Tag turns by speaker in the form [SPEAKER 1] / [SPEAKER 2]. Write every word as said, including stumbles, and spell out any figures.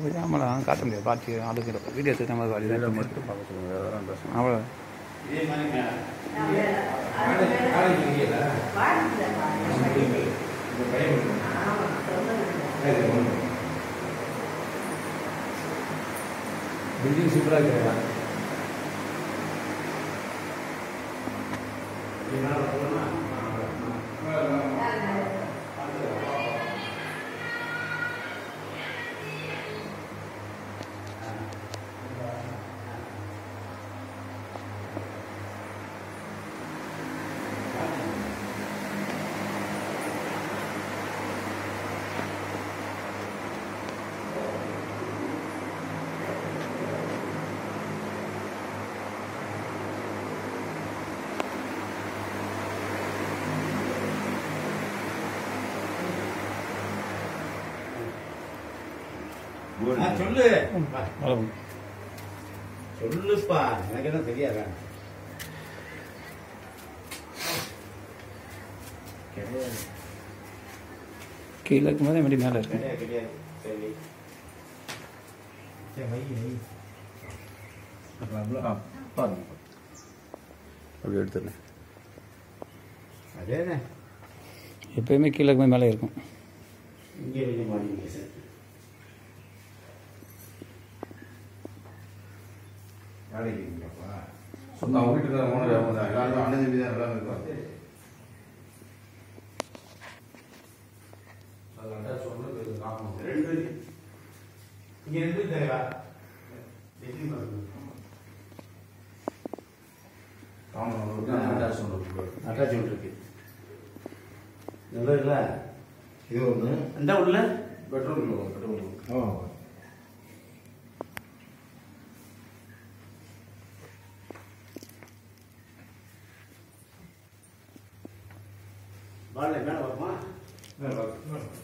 [SPEAKER 1] ஆமாம் காட்ட முடியாது பார்த்து ஆளுங்கிற வீடியோ எடுத்து நம்ம வழி மட்டும் பார்க்க சொல்லுங்கள் வேறு வேறு பேசணும் அவ்வளோ
[SPEAKER 2] பில்டிங் சூப்பராக இருக்கிறதா சொல்லு சொல்லுப்பா எனக்கு என்ன தெரியாதா
[SPEAKER 1] கீழே இருக்கும்போது எப்படி மேலே இருக்கு
[SPEAKER 2] கிடையாது சரி
[SPEAKER 1] அப்படி எடுத்துடலாம்
[SPEAKER 2] அதேண்ணே
[SPEAKER 1] எப்பயுமே கீழே இருக்கும்போது மேலே இருக்கும்
[SPEAKER 2] இங்கே கொஞ்சம் மாடிங்க சார் வேலைக்குப்பா சொந்த அவங்க வீட்டுக்கு ஓனர் எல்லாரும் அண்ணன் தம்பி தான் எல்லாமே இருப்பாங்க இங்கே ரெண்டு தேவையா அட்டாச் ஒன்று இருக்கு நல்லா இல்லை இது ஒன்று இந்த உள்ள பெட்ரோல் பெட்ரோல் ஓ வாழை மேலே வருமா மேலே வரும்